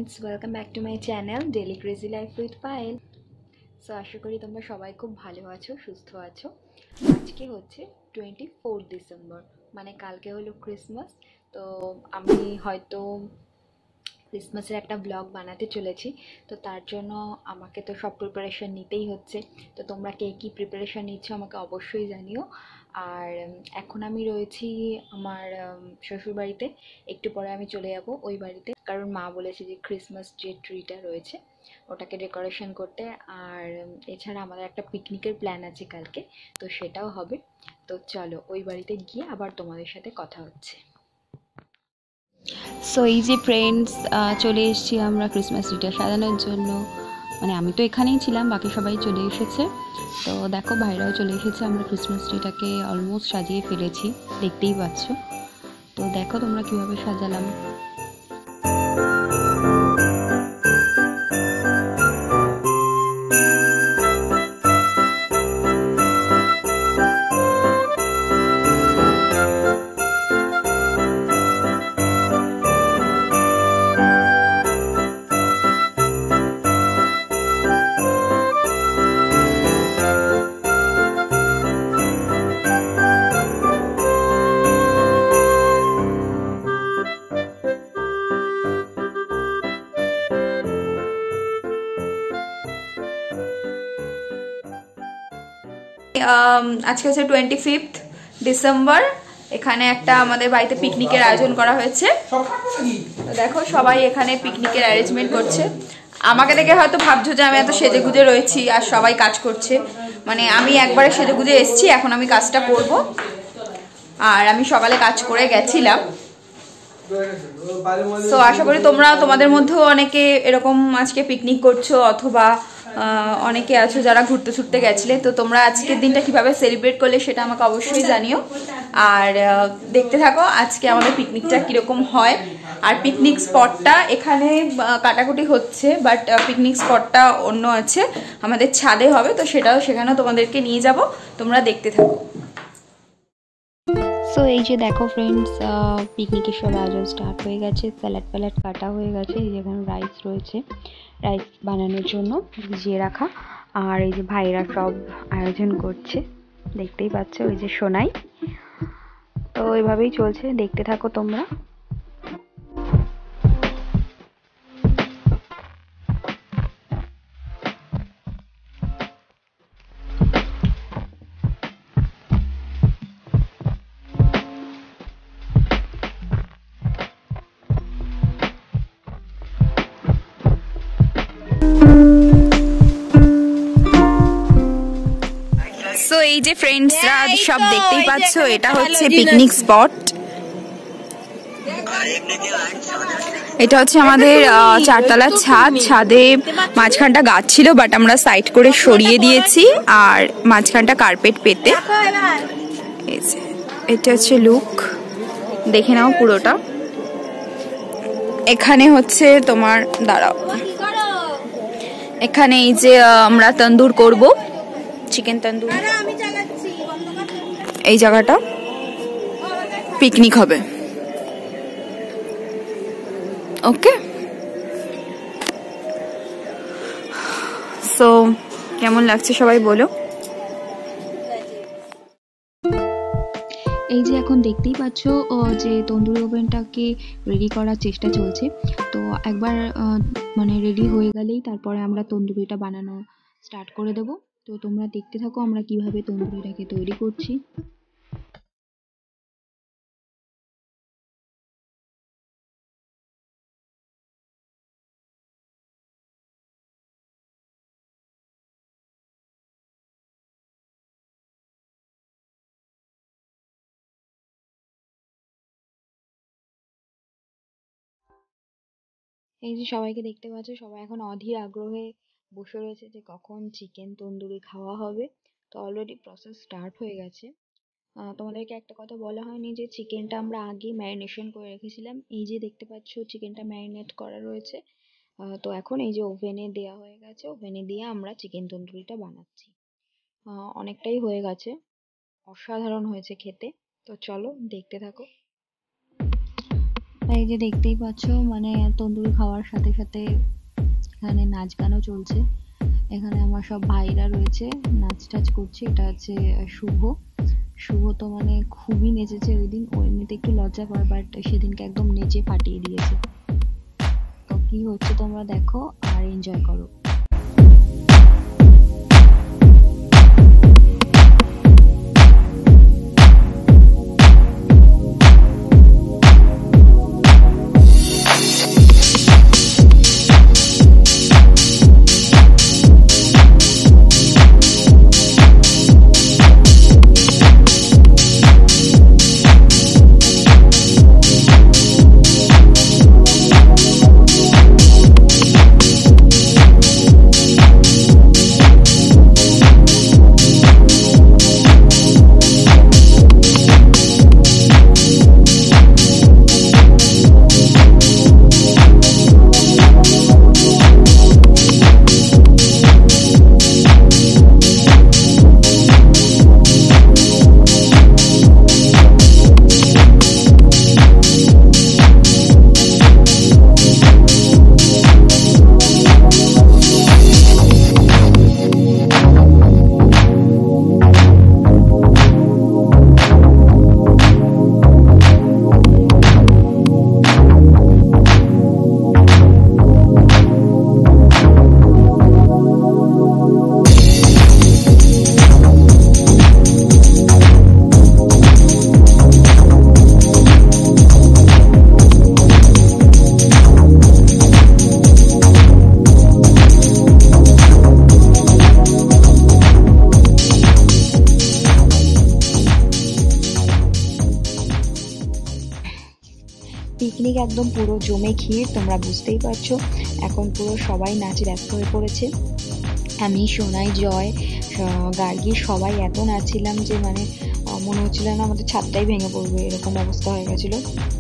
friends, welcome back to my channel Daily Crazy Life with Payal. So আশা করি তোমরা সবাই খুব ভালো আছো, সুস্থ আছো। আজকে হচ্ছে 24 ডিসেম্বর, মানে কালকে হলো ক্রিসমাস। তো আমি হয়তো ক্রিসমাসের একটা ব্লগ বানাতে চলেছি। তো তার জন্য আমাকে তো সব প্রিপারেশন নিতেই হচ্ছে। তো তোমরা কে কী প্রিপারেশন নিচ্ছ আমাকে অবশ্যই জানিও। আর এখন আমি রয়েছি আমার শ্বশুরবাড়িতে। একটু পরে আমি চলে যাব ওই বাড়িতে, কারণ মা বলেছে যে ক্রিসমাস যে ট্রিটা রয়েছে ওটাকে ডেকোরেশন করতে। আর এছাড়া আমাদের একটা পিকনিকের প্ল্যান আছে কালকে, তো সেটাও হবে। তো চলো ওই বাড়িতে গিয়ে আবার তোমাদের সাথে কথা হচ্ছে। সো এই যে ফ্রেন্ডস, চলে এসেছি আমরা ক্রিসমাস ট্রিটা সাজানোর জন্য। মানে আমি তো এখানেই ছিলাম, বাকি সবাই চলে এসেছে। তো দেখো ভাইরাও চলে এসেছে, আমরা ক্রিসমাস ট্রিটাকে অলমোস্ট সাজিয়ে ফেলেছি, দেখতেই পাচ্ছ। তো দেখো তোমরা কীভাবে সাজালাম। আজকে হচ্ছে 25 ডিসেম্বর। এখানে একটা আমাদের বাড়িতে পিকনিকের আয়োজন করা হয়েছে। তো দেখো সবাই এখানে পিকনিকের অ্যারেঞ্জমেন্ট করছে। আমাকে দেখে হয়তো ভাবছো যে আমি এত সেজে গুজে রয়েছি আর সবাই কাজ করছে। মানে আমি একবারে সেজে গুজে এসেছি, এখন আমি কাজটা করব। আর আমি সকালে কাজ করে গেছিলাম। তো আশা করি তোমরা তোমাদের মধ্যেও অনেকে এরকম আজকে পিকনিক করছো, অথবা অনেকে আছো যারা ঘুরতে ছুটতে গেছিলে। তো তোমরা আজকের দিনটা কিভাবে সেলিব্রেট করলে সেটা আমাকে অবশ্যই জানিও। আর দেখতে থাকো আজকে আমাদের পিকনিকটা কীরকম হয়। আর পিকনিক স্পটটা এখানে কাটাকুটি হচ্ছে, বাট পিকনিক স্পটটা অন্য আছে, আমাদের ছাদে হবে। তো সেখানেও তোমাদেরকে নিয়ে যাব, তোমরা দেখতে থাকো। সো এই যে দেখো ফ্রেন্ডস, পিকনিকের সব আয়োজন স্টার্ট হয়ে গেছে। স্যালাড কাটা হয়ে গেছে। এই যেখানে রাইস রয়েছে, রাইস বানানোর জন্য ভিজিয়ে রাখা। আর এই যে ভাইরা সব আয়োজন করছে, দেখতেই পাচ্ছ, ওই যে সোনাই। তো এভাবেই চলছে, দেখতে থাকো তোমরা। সো এই যে ফ্রেন্ডসরা সব দেখতেই পাচ্ছ, এটা হচ্ছে পিকনিক স্পট। এটা হচ্ছে আমাদের চারতলার ছাদ। ছাদে মাঝখানটা গাছ ছিল, বাট আমরা সাইড করে সরিয়ে দিয়েছি, আর মাঝখানটা কার্পেট পেতে। এটা হচ্ছে লুক, দেখে নাও পুরোটা। এখানে হচ্ছে তোমার দাঁড়াও, এখানে এই যে আমরা তন্দুর করব, চিকেন তন্দুর। এই জায়গাটা পিকনিক হবে। ওকে, সো কেমন লাগছে সবাই বলো। এই যে এখন দেখতেই পাচ্ছ যে তন্দুরি ওভেনটাকে রেডি করার চেষ্টা চলছে। তো একবার মানে রেডি হয়ে গেলেই তারপরে আমরা তন্দুরিটা বানানো স্টার্ট করে দেব। তো তোমরা দেখতে থাকো আমরা কিভাবে তন্দুরিটাকে তৈরি করছি। এই যে সবাইকে দেখতে পাচ্ছ, সবাই এখন অধীর আগ্রহে বসে রয়েছে যে কখন চিকেন তন্দুরি খাওয়া হবে। তো অলরেডি প্রসেস স্টার্ট হয়ে গেছে। তোমাদেরকে একটা কথা বলা হয়নি যে চিকেনটা আমরা আগে ম্যারিনেশন করে রেখেছিলাম। এই যে দেখতে পাচ্ছ চিকেনটা ম্যারিনেট করা রয়েছে। তো এখন এই যে ওভেনে দেওয়া হয়ে গেছে, ওভেনে দিয়ে আমরা চিকেন তন্দুরিটা বানাচ্ছি। অনেকটাই হয়ে গেছে, অসাধারণ হয়েছে খেতে। তো চলো দেখতে থাকো। এই যে দেখতেই পাচ্ছ মানে তন্দুরি খাওয়ার সাথে সাথে এখানে নাচ গানও চলছে। এখানে আমার সব ভাইরা রয়েছে, নাচ টাচ করছে। এটা হচ্ছে শুভ। শুভ তো মানে খুবই নেচেছে ওই দিন। ও এমনিতে একটু লজ্জা পায়, বাট সেদিনকে একদম নেচে ফাটিয়ে দিয়েছে। তো কি হচ্ছে তোমরা দেখো আর এনজয় করো। পিকনিক একদম পুরো জমে ক্ষীর, তোমরা বুঝতেই পারছো। এখন পুরো সবাই নাচে ব্যস্ত হয়ে পড়েছে। আমি, সোনাই, জয়, গার্গী সবাই এত নাচছিলাম যে মানে মনে হচ্ছিল না আমাদের ছাদটাই ভেঙে পড়বে, এরকম অবস্থা হয়ে গেছিলো।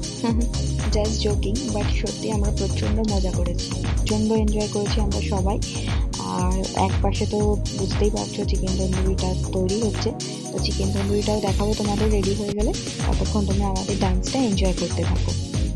জাস্ট জোকিং, বাট সত্যি আমরা প্রচণ্ড মজা করেছি, প্রচণ্ড এনজয় করেছি আমরা সবাই। আর এক পাশে তো বুঝতেই পারছো চিকেন তন্দুরিটা তৈরি হচ্ছে। তো চিকেন তন্দুরিটাও দেখাবো তোমাদের রেডি হয়ে গেলে। ততক্ষণ তোমরা আমাদের ডান্সটা এনজয় করতে থাকো।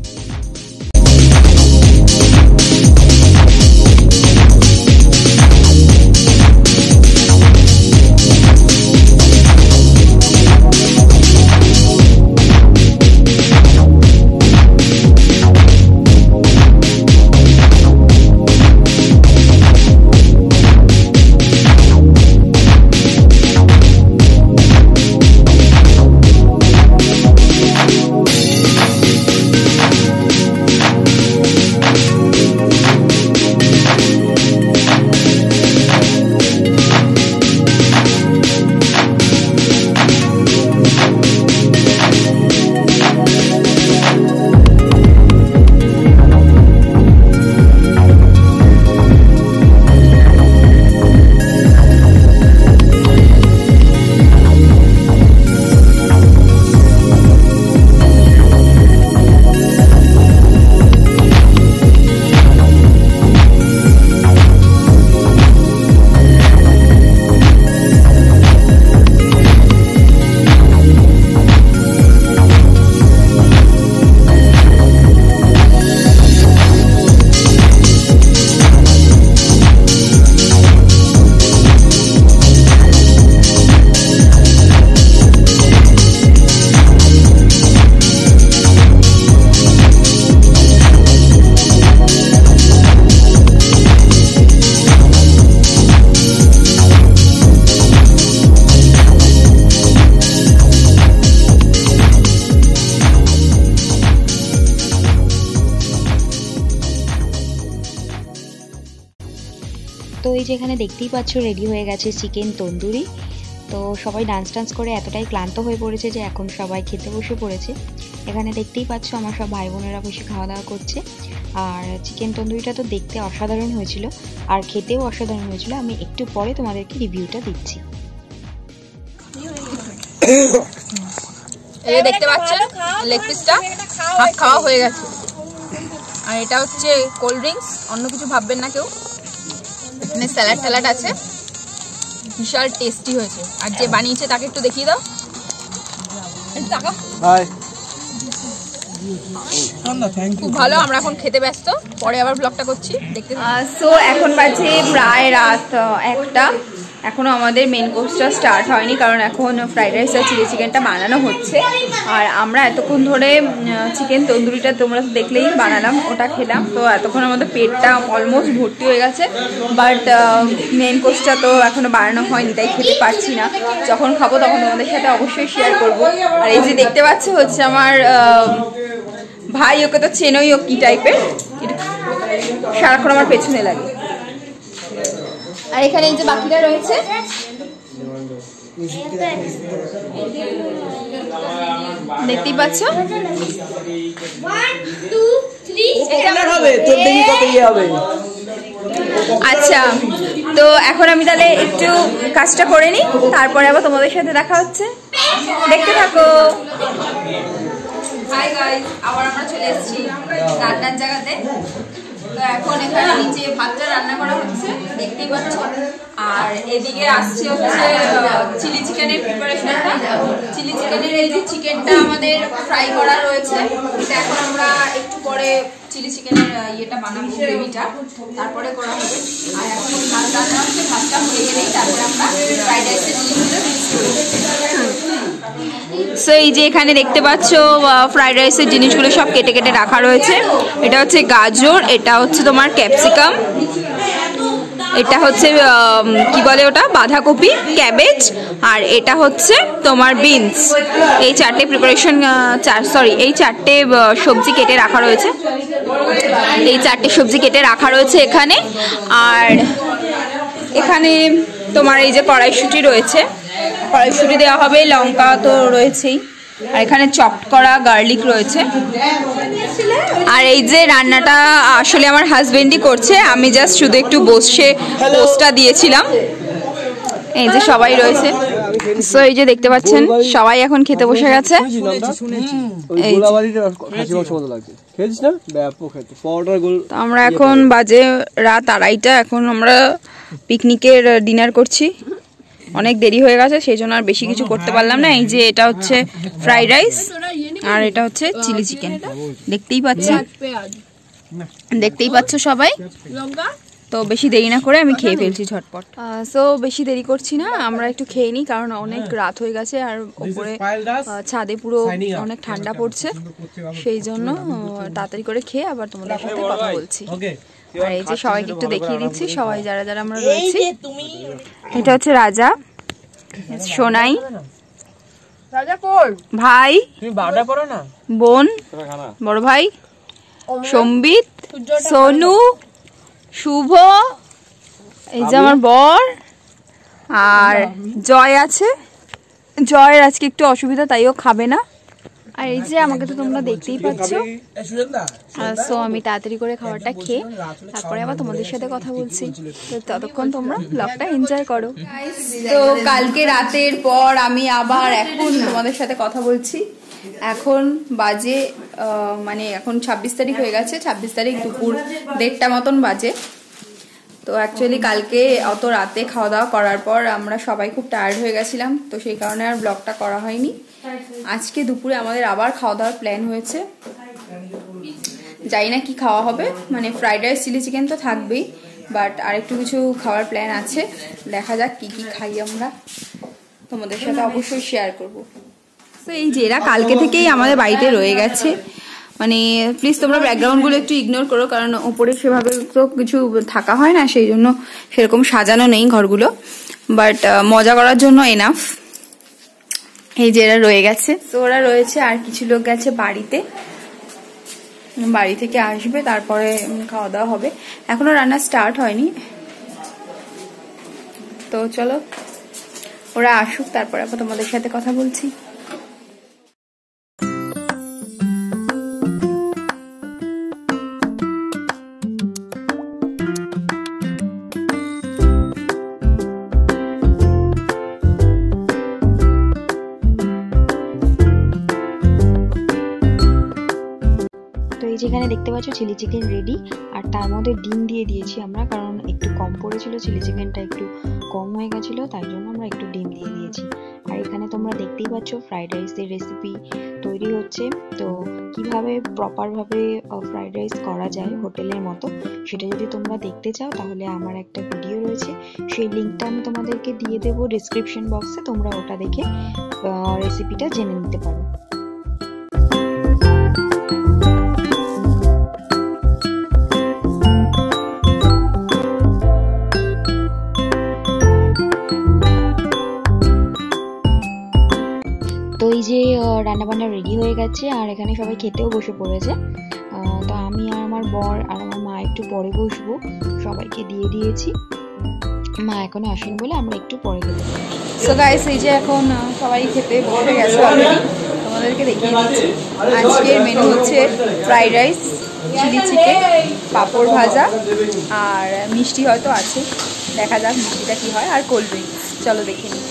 তো এই যেখানে দেখতেই পাচ্ছ রেডি হয়ে গেছে চিকেন তন্দুরি। তো সবাই ডান্স টান্স করে এতটাই ক্লান্ত হয়ে পড়েছে যে এখন সবাই খেতে বসে পড়েছে। এখানে দেখতেই পাচ্ছ আমার সব ভাই বোনেরা বসে খাওয়া দাওয়া করছে। আর চিকেন তন্দুরিটা তো দেখতে অসাধারণ হয়েছিল আর খেতেও অসাধারণ হয়েছিল। আমি একটু পরে তোমাদেরকে রিভিউটা দিচ্ছি। এই দেখতে পাচ্ছেন লেগ পিসটা হাফ খাওয়া হয়ে গেছে। আর এটা হচ্ছে কোল্ড ড্রিঙ্কস, অন্য কিছু ভাববেন না কেউ। এখানে স্যালাড ট্যালাড আছে, বিশাল টেস্টি হয়েছে। আর যে বানিয়েছে তাকে একটু দেখিয়ে দাও। খুব ভালো। আমরা এখন খেতে ব্যস্ত, পরে আবার ব্লগটা করছি, দেখতে। সো এখন বাজে প্রায় রাত 1টা, এখনও আমাদের মেন কোর্সটা স্টার্ট হয়নি, কারণ এখন ফ্রাইড রাইস আর চিলি চিকেনটা বানানো হচ্ছে। আর আমরা এতক্ষণ ধরে চিকেন তন্দুরিটা তোমরা দেখলেই বানালাম, ওটা খেলাম। তো এতক্ষণ আমাদের পেটটা অলমোস্ট ভর্তি হয়ে গেছে, বাট মেন কোর্সটা তো এখনও বানানো হয়নি, তাই খেতে পারছি না। যখন খাবো তখন তোমাদের সাথে অবশ্যই শেয়ার করব। আর এই যে দেখতে পাচ্ছ হচ্ছে আমার ভাই, ওকে তো চেনই, ও কী টাইপের, সারাক্ষণ আমার পেছনে লাগে। আর এখানে এই যে বাকিরা রয়েছে, দেখতেই পাচ্ছ। আচ্ছা, তো এখন আমি তাহলে একটু কাজটা করে নিই, তারপরে আবার তোমাদের সাথে দেখা হচ্ছে, দেখতে থাকো। হাই গাইস, আবার আমরা চলে এসেছি রান্নার জায়গাতে। তো এখন এখানে নিচে ভাতটা রান্না করা হচ্ছে, দেখতেই পাচ্ছ। আর এদিকে আসছে হচ্ছে চিলি চিকেনের প্রিপারেশনটা। চিলি চিকেনের এই যে চিকেনটা আমাদের ফ্রাই করা রয়েছে, এটা এখন আমরা একটু পরে চিলি চিকেনের ইয়েটা বানাবো, গ্রেভিটা তারপরে করা হবে। আর এখন ভাত রান্না হচ্ছে, ভাতটা হয়ে গেলেই তারপরে আমরা ফ্রাইড রাইসের জিনিসগুলো মিক্স করবো। সো এই যে এখানে দেখতে পাচ্ছ ফ্রাইড রাইসের জিনিসগুলো সব কেটে কেটে রাখা রয়েছে। এটা হচ্ছে গাজর, এটা হচ্ছে তোমার ক্যাপসিকাম, এটা হচ্ছে কি বলে ওটা, বাঁধাকপি, ক্যাবেজ, আর এটা হচ্ছে তোমার বিনস। এই চারটে প্রিপারেশন, এই চারটে সবজি কেটে রাখা রয়েছে, এই চারটে সবজি কেটে রাখা রয়েছে এখানে। আর এখানে তোমার এই যে কড়াইশুঁটি রয়েছে, কড়াইশুঁটি দেওয়া হবে, লঙ্কা তো রয়েছেই, আর এখানে চপড করা গার্লিক রয়েছে। আর এই যে রান্নাটা আসলে আমার হাজবেন্ডই করছে, আমি জাস্ট শুধু একটু বসে পোস্টটা দিয়েছিলাম। এই যে সবাই রয়েছে, সো এই যে দেখতে পাচ্ছেন সবাই এখন খেতে বসে গেছে। আমরা এখন বাজে রাত 2:30, এখন আমরা পিকনিকের ডিনার করছি। অনেক দেরি হয়ে গেছে, সেই জন্য আর বেশি কিছু করতে পারলাম না। এই যে এটা হচ্ছে ফ্রাইড রাইস, আর এটা হচ্ছে চিলি চিকেন, দেখতেই পাচ্ছ সবাই। তো বেশি দেরি না করে আমি খেয়ে ফেলছি ঝটপট। সো বেশি দেরি করছি না, আমরা একটু খেয়ে নিই, কারণ অনেক রাত হয়ে গেছে আর উপরে ছাদে পুরো অনেক ঠান্ডা পড়ছে, সেই জন্য তাড়াতাড়ি করে খেয়ে আবার তোমাদের সাথে কথা বলছি। আর এই যে সবাইকে একটু দেখিয়ে দিচ্ছি, সবাই যারা যারা আমরা রয়েছি। এটা হচ্ছে রাজা, সোনাই, ভাই, বোন, বড় ভাই, সম্বিত, সোনু, শুভ, এই যে আমার বর, আর জয় আছে। জয়ের আজকে একটু অসুবিধা, তাইও খাবে না। আর এই যে আমাকে তো তোমরা দেখতেই পাচ্ছ। সো আমি তাড়াতাড়ি করে খাবারটা খেয়ে তারপরে আবার তোমাদের সাথে কথা বলছি, তো ততক্ষণ তোমরা ব্লগটা এনজয় করো। তো কালকে রাতের পর আমি আবার এখন তোমাদের সাথে কথা বলছি। এখন বাজে মানে এখন 26 তারিখ হয়ে গেছে, 26 তারিখ দুপুর 1:30 মতন বাজে। তো অ্যাকচুয়ালি কালকে অত রাতে খাওয়া দাওয়া করার পর আমরা সবাই খুব টায়ার্ড হয়ে গেছিলাম, তো সেই কারণে আর ব্লগটা করা হয়নি। আজকে দুপুরে আমাদের আবার খাওয়া দাওয়ার প্ল্যান হয়েছে, জানি না কি খাওয়া হবে, মানে ফ্রাইড রাইস চিলি চিকেন তো থাকবেই, বাট আরেকটু কিছু খাওয়ার প্ল্যান আছে, দেখা যাক কি কি খাই আমরা, তোমাদের সাথে অবশ্যই শেয়ার করব। তো এই যে এরা কালকে থেকেই আমাদের বাড়িতে রয়ে গেছে, মানে প্লিজ তোমরা ব্যাকগ্রাউন্ডগুলো একটু ইগনোর করো, কারণ ওপরে সেভাবে তো কিছু থাকা হয় না, সেই জন্য সেরকম সাজানো নেই ঘরগুলো, বাট মজা করার জন্য এনাফ। এই যে এরা রয়ে গেছে, তো ওরা রয়েছে, আর কিছু লোক গেছে বাড়িতে, বাড়ি থেকে আসবে, তারপরে খাওয়া দাওয়া হবে, এখনো রান্না স্টার্ট হয়নি। তো চলো ওরা আসুক, তারপরে আবার তোমাদের সাথে কথা বলছি। এখানে দেখতে পাচ্ছ চিলি চিকেন রেডি, আর তার মধ্যে ডিম দিয়ে দিয়েছি আমরা, কারণ একটু কম পড়েছিল, চিলি চিকেনটা একটু কম হয়ে গেছিলো, তাই জন্য আমরা একটু ডিম দিয়ে দিয়েছি। আর এখানে তোমরা দেখতেই পাচ্ছ ফ্রাইড রাইসের রেসিপি তৈরি হচ্ছে। তো কিভাবে প্রপারভাবে ফ্রাইড রাইস করা যায় হোটেলের মতো, সেটা যদি তোমরা দেখতে চাও তাহলে আমার একটা ভিডিও রয়েছে, সেই লিঙ্কটা আমি তোমাদেরকে দিয়ে দেবো ডিসক্রিপশন বক্সে, তোমরা ওটা দেখে রেসিপিটা জেনে নিতে পারো। তো এই যে রান্নাবান্না রেডি হয়ে গেছে, আর এখানে সবাই খেতেও বসে পড়েছে। তো আমি আর আমার বর আর আমার মা একটু পরে বসবো, সবাইকে দিয়ে দিয়েছি, মা এখনো আসেন বলে আমরা একটু পরে খেতে পারি। সো গাইস, এই যে এখন সবাই খেতে বসে গেছে অলরেডি, তোমাদেরকে দেখিয়ে দিচ্ছি। আজকের মেনু হচ্ছে ফ্রাইড রাইস, চিলি চিকেন, পাঁপড় ভাজা আর মিষ্টি হয়তো আছে, দেখা যাক মিষ্টিটা কি হয়, আর কোল্ড ড্রিঙ্কস। চলো দেখে নিই।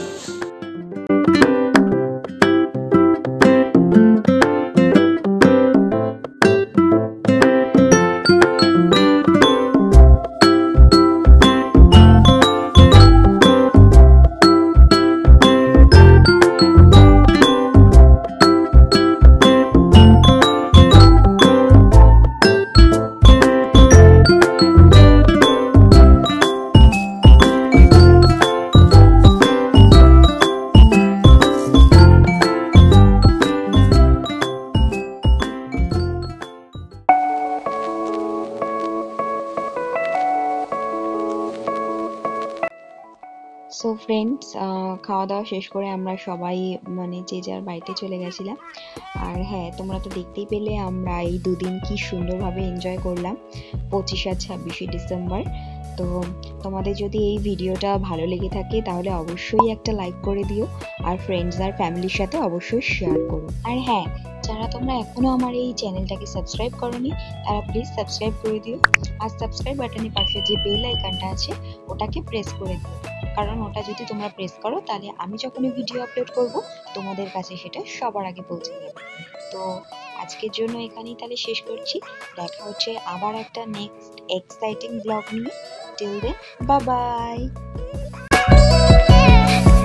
সো ফ্রেন্ডস, খাওয়া দাওয়া শেষ করে আমরা সবাই মানে যে যার বাড়িতে চলে গেছিলাম। আর হ্যাঁ, তোমরা তো দেখতেই পেলে আমরা এই দুদিন কি সুন্দরভাবে এনজয় করলাম, 25 আর 26শে ডিসেম্বর। তো তোমাদের যদি এই ভিডিওটা ভালো লেগে থাকে তাহলে অবশ্যই একটা লাইক করে দিও, আর ফ্রেন্ডস আর ফ্যামিলির সাথে অবশ্যই শেয়ার করো। আর হ্যাঁ, যারা তোমরা এখনো আমার এই চ্যানেলটাকে সাবস্ক্রাইব করোনি তারা প্লিজ সাবস্ক্রাইব করে দিও, আর সাবস্ক্রাইব বাটনের পাশে যে বেল আইকনটা আছে ওটাকে প্রেস করে দিও, কারণ ওটা যদি তোমরা প্রেস করো তাহলে আমি যখনই ভিডিও আপলোড করব তোমাদের কাছে সেটা সবার আগে পৌঁছে যাবে। তো আজকের জন্য এখানেই তাহলে শেষ করছি, দেখা হচ্ছে আবার একটা নেক্সট এক্সাইটিং ব্লগ নিয়ে। Till then, bye by.